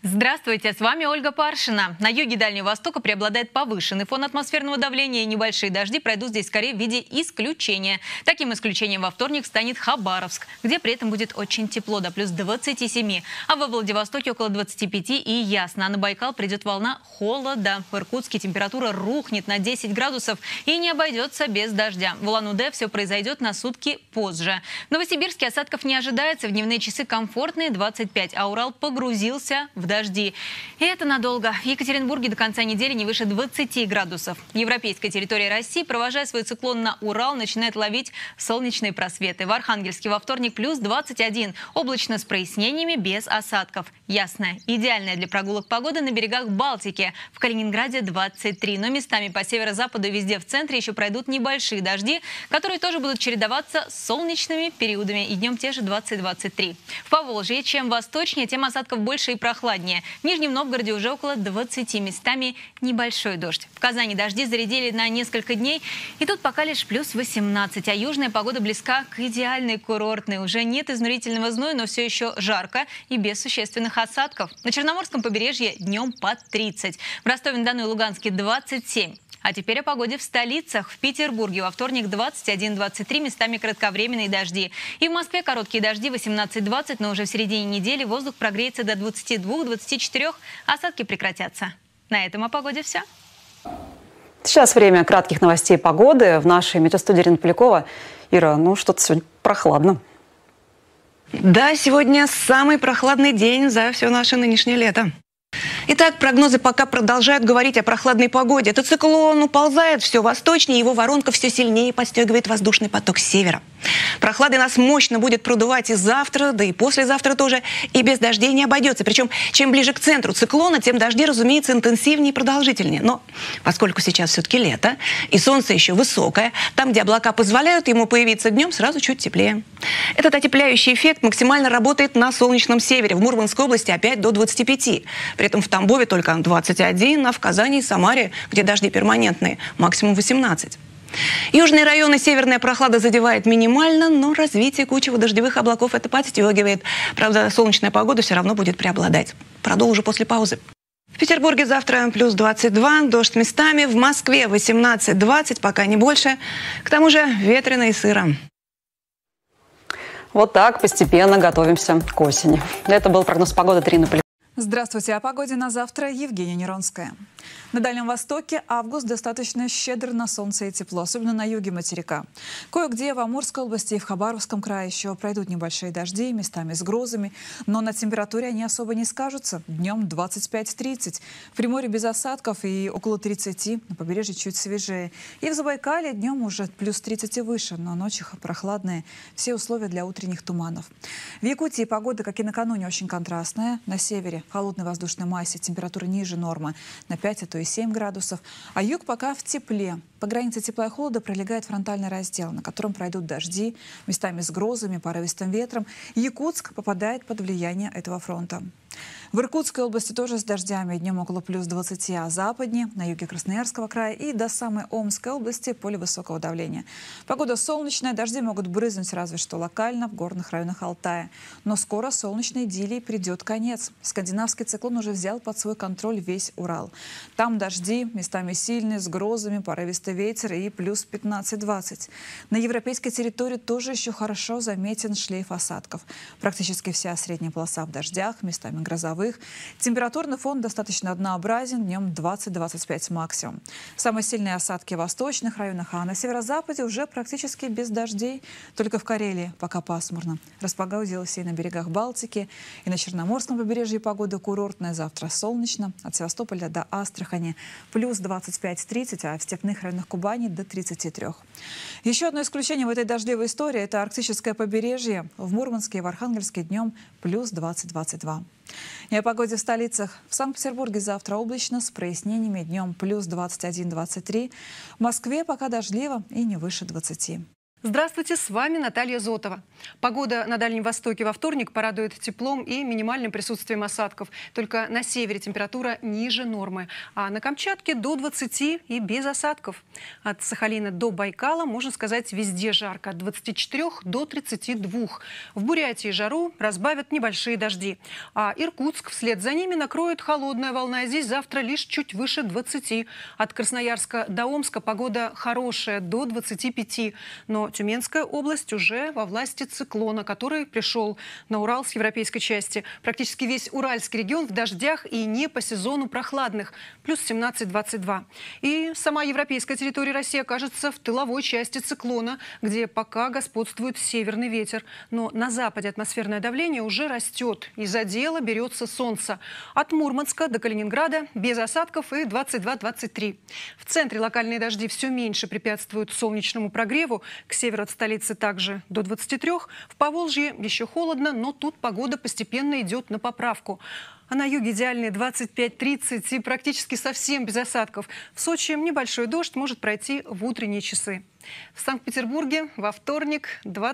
Здравствуйте, с вами Ольга Паршина. На юге Дальнего Востока преобладает повышенный фон атмосферного давления, и небольшие дожди пройдут здесь скорее в виде исключения. Таким исключением во вторник станет Хабаровск, где при этом будет очень тепло, до плюс 27. А во Владивостоке около 25 и ясно. А на Байкал придет волна холода. В Иркутске температура рухнет на 10 градусов и не обойдется без дождя. В Улан-Удэ все произойдет на сутки позже. В Новосибирске осадков не ожидается. В дневные часы комфортные 25, а Урал погрузился в дожди. И это надолго. В Екатеринбурге до конца недели не выше 20 градусов. Европейская территория России, провожая свой циклон на Урал, начинает ловить солнечные просветы. В Архангельске во вторник плюс 21. Облачно с прояснениями, без осадков. Ясная, идеальная для прогулок погода на берегах Балтики. В Калининграде 23. Но местами по северо-западу и везде в центре еще пройдут небольшие дожди, которые тоже будут чередоваться с солнечными периодами. И днем те же 20-23. В Поволжье, чем восточнее, тем осадков больше и прохладнее. В Нижнем Новгороде уже около 20, местами небольшой дождь. В Казани дожди зарядили на несколько дней, и тут пока лишь плюс 18. А южная погода близка к идеальной курортной. Уже нет изнурительного зноя, но все еще жарко и без существенных осадков. На Черноморском побережье днем под 30. В Ростове-на-Дону и Луганске 27. А теперь о погоде в столицах. В Петербурге во вторник 21-23, местами кратковременные дожди. И в Москве короткие дожди 18-20, но уже в середине недели воздух прогреется до 22-24, осадки прекратятся. На этом о погоде все. Сейчас время кратких новостей погоды. В нашей метеостудии Ирина Полякова. Ира, что-то сегодня прохладно. Да, сегодня самый прохладный день за все наше нынешнее лето. Итак, прогнозы пока продолжают говорить о прохладной погоде. Этот циклон уползает все восточнее, его воронка все сильнее подстегивает воздушный поток с севера. Прохладой нас мощно будет продувать и завтра, да и послезавтра тоже, и без дождей не обойдется. Причем, чем ближе к центру циклона, тем дожди, разумеется, интенсивнее и продолжительнее. Но поскольку сейчас все-таки лето, и солнце еще высокое, там, где облака позволяют ему появиться днем, сразу чуть теплее. Этот отепляющий эффект максимально работает на солнечном севере. В Мурманской области опять до 25. При этом в Тамбове только 21, а в Казани и Самаре, где дожди перманентные, максимум 18. Южные районы северная прохлада задевает минимально, но развитие кучевых дождевых облаков это подстегивает. Правда, солнечная погода все равно будет преобладать. Продолжу после паузы. В Петербурге завтра плюс 22, дождь местами. В Москве 18-20, пока не больше. К тому же ветрено и сыро. Вот так постепенно готовимся к осени. Это был прогноз погоды от Ирины Полякова. Здравствуйте. О погоде на завтра Евгения Неронская. На Дальнем Востоке август достаточно щедр на солнце и тепло, особенно на юге материка. Кое-где в Амурской области и в Хабаровском крае еще пройдут небольшие дожди, местами с грозами, но на температуре они особо не скажутся. Днем 25-30. В Приморье без осадков и около 30, на побережье чуть свежее. И в Забайкалье днем уже плюс 30 и выше, но ночью прохладные. Все условия для утренних туманов. В Якутии погода, как и накануне, очень контрастная. На севере холодной воздушной массе, температура ниже нормы на 5, а то и 7 градусов. А юг пока в тепле. По границе тепла и холода пролегает фронтальный раздел, на котором пройдут дожди, местами с грозами, порывистым ветром. Якутск попадает под влияние этого фронта. В Иркутской области тоже с дождями. Днем около плюс 20, а западнее, на юге Красноярского края и до самой Омской области поле высокого давления. Погода солнечная, дожди могут брызнуть разве что локально в горных районах Алтая. Но скоро солнечной идиллии придет конец. Скандинавский циклон уже взял под свой контроль весь Урал. Там дожди, местами сильные, с грозами, порывистый ветер и плюс 15-20. На европейской территории тоже еще хорошо заметен шлейф осадков. Практически вся средняя полоса в дождях, местами грозовых. Температурный фон достаточно однообразен, днем 20-25 максимум. Самые сильные осадки в восточных районах, а на северо-западе уже практически без дождей. Только в Карелии пока пасмурно. Распогодилось и на берегах Балтики, и на Черноморском побережье погода курортная. Завтра солнечно, от Севастополя до Астрахани плюс 25-30, а в степных районах Кубани до 33. Еще одно исключение в этой дождливой истории – это арктическое побережье. В Мурманске и в Архангельске днем плюс 20-22. И о погоде в столицах. В Санкт-Петербурге завтра облачно, с прояснениями, днем плюс 21-23. В Москве пока дождливо и не выше 20. Здравствуйте, с вами Наталья Зотова. Погода на Дальнем Востоке во вторник порадует теплом и минимальным присутствием осадков. Только на севере температура ниже нормы, а на Камчатке до 20 и без осадков. От Сахалина до Байкала, можно сказать, везде жарко, от 24 до 32. В Бурятии жару разбавят небольшие дожди. А Иркутск вслед за ними накроет холодная волна, и здесь завтра лишь чуть выше 20. От Красноярска до Омска погода хорошая, до 25. Но Тюменская область уже во власти циклона, который пришел на Урал с европейской части. Практически весь Уральский регион в дождях и не по сезону прохладных. Плюс 17-22. И сама европейская территория России окажется в тыловой части циклона, где пока господствует северный ветер. Но на западе атмосферное давление уже растет. И за дело берется солнце. От Мурманска до Калининграда без осадков и 22-23. В центре локальные дожди все меньше препятствуют солнечному прогреву. К северу от столицы также до 23. В Поволжье еще холодно, но тут погода постепенно идет на поправку. А на юге идеальные 25-30 и практически совсем без осадков. В Сочи небольшой дождь может пройти в утренние часы. В Санкт-Петербурге во вторник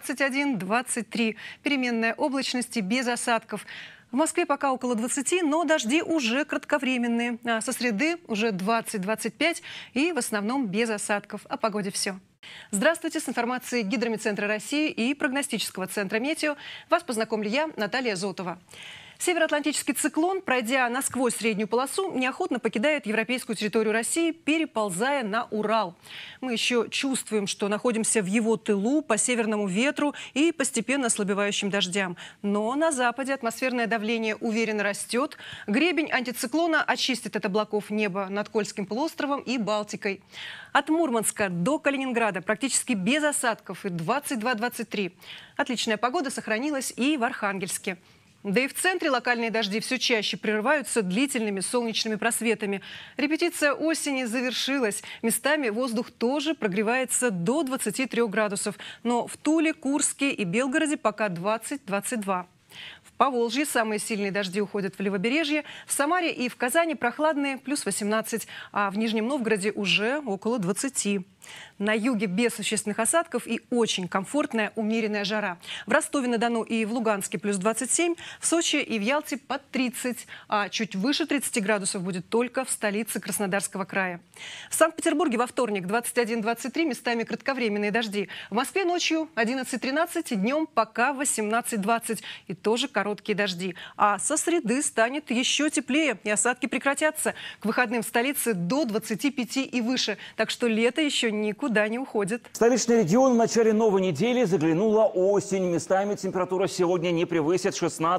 21-23. Переменная облачность и без осадков. В Москве пока около 20, но дожди уже кратковременные. А со среды уже 20-25 и в основном без осадков. О погоде все. Здравствуйте, с информацией Гидромедцентра России и прогностического центра «Метео» вас познакомлю я, Наталья Зотова. Североатлантический циклон, пройдя насквозь среднюю полосу, неохотно покидает европейскую территорию России, переползая на Урал. Мы еще чувствуем, что находимся в его тылу по северному ветру и постепенно ослабевающим дождям. Но на западе атмосферное давление уверенно растет. Гребень антициклона очистит от облаков небо над Кольским полуостровом и Балтикой. От Мурманска до Калининграда практически без осадков и 22-23. Отличная погода сохранилась и в Архангельске. Да и в центре локальные дожди все чаще прерываются длительными солнечными просветами. Репетиция осени завершилась. Местами воздух тоже прогревается до 23 градусов. Но в Туле, Курске и Белгороде пока 20-22. В Поволжье самые сильные дожди уходят в левобережье. В Самаре и в Казани прохладные плюс 18, а в Нижнем Новгороде уже около 20. На юге без существенных осадков и очень комфортная умеренная жара. В Ростове-на-Дону и в Луганске плюс 27, в Сочи и в Ялте под 30, а чуть выше 30 градусов будет только в столице Краснодарского края. В Санкт-Петербурге во вторник 21-23, местами кратковременные дожди. В Москве ночью 11-13 и днем пока 18-20 и тоже короткие дожди. А со среды станет еще теплее и осадки прекратятся. К выходным в столице до 25 и выше, так что лето еще никуда не уходит. В столичный регион в начале новой недели заглянула осень. Местами температура сегодня не превысит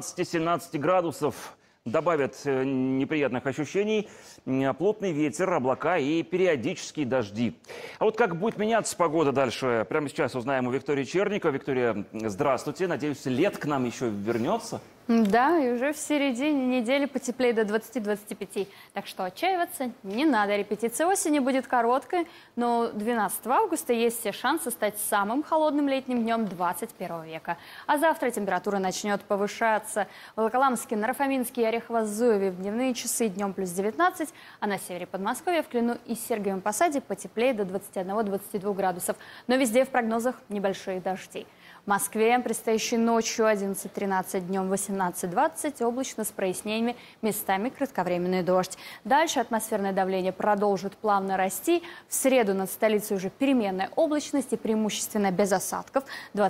16-17 градусов. Добавят неприятных ощущений плотный ветер, облака и периодические дожди. А вот как будет меняться погода дальше, прямо сейчас узнаем у Виктории Черниковой. Виктория, здравствуйте. Надеюсь, лет к нам еще вернется. Да, и уже в середине недели потеплее до 20-25. Так что отчаиваться не надо. Репетиция осени будет короткой, но 12 августа есть все шансы стать самым холодным летним днем 21 века. А завтра температура начнет повышаться. В Волоколамске, Наро-Фоминске и Орехово-Зуеве в дневные часы днем плюс 19, а на севере Подмосковья в Клину и Сергиевом Посаде потеплее до 21-22 градусов. Но везде в прогнозах небольшие дожди. В Москве предстоящей ночью 11-13, днем 18-20, облачно с прояснениями, местами кратковременный дождь. Дальше атмосферное давление продолжит плавно расти. В среду над столицей уже переменная облачность и преимущественно без осадков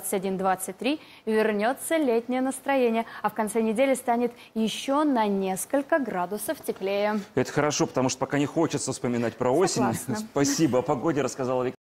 21-23. Вернется летнее настроение, а в конце недели станет еще на несколько градусов теплее. Это хорошо, потому что пока не хочется вспоминать про осень. Согласна. Спасибо. О погоде рассказала Виктория.